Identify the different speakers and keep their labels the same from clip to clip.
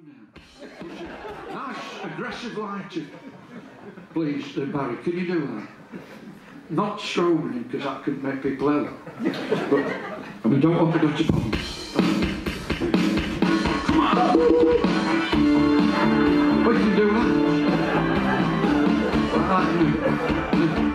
Speaker 1: now. Nice, aggressive lighting. Please, Barry, can you do that? Not strobing, because that could make people ill. But, and we don't want to go to bomb. Come on! We can do that.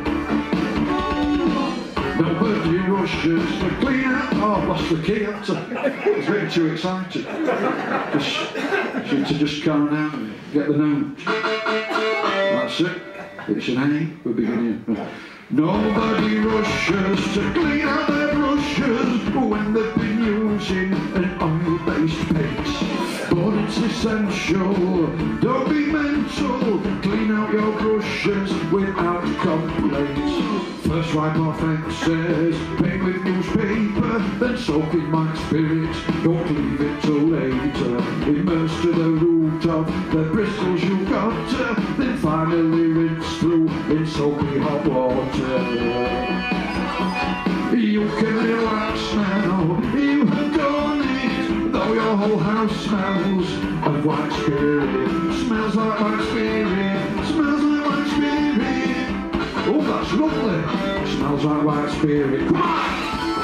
Speaker 1: Nobody rushes to clean out. Oh, I've lost the key. I was getting too excited. She had to just calm down and get the note. That's it. It's an A. We're beginning. Nobody rushes to clean out their brushes when they've been using an oil-based paint. But it's essential. Don't be mental. Clean out your brushes without complaint. First wipe off excess, paint with newspaper, then soak in my spirit. Don't leave it till later. Immerse to the root of the bristles you got, then finally rinse through in soapy hot water. You can relax now, you have done it. Though your whole house smells of white spirit. Smells like white spirit, smells like white spirit. Oh, that's lovely. Smells like white spirit. Come on!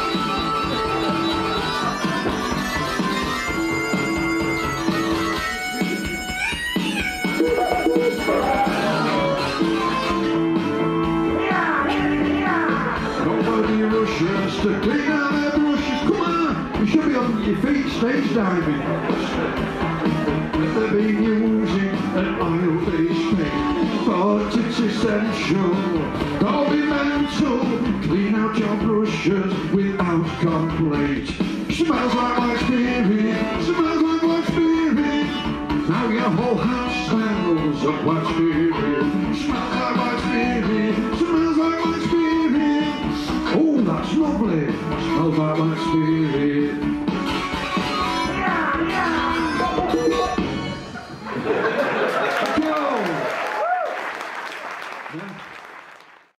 Speaker 1: Nobody rushes to clean out their brushes. Come on! You should be on your feet stage diving. They've been using an oil-based paint, but it's essential. Don't be mental. Clean out your brushes without complaint. Smells like white spirit. Smells like white spirit. Now your whole house smells of white spirit. Smells like white spirit.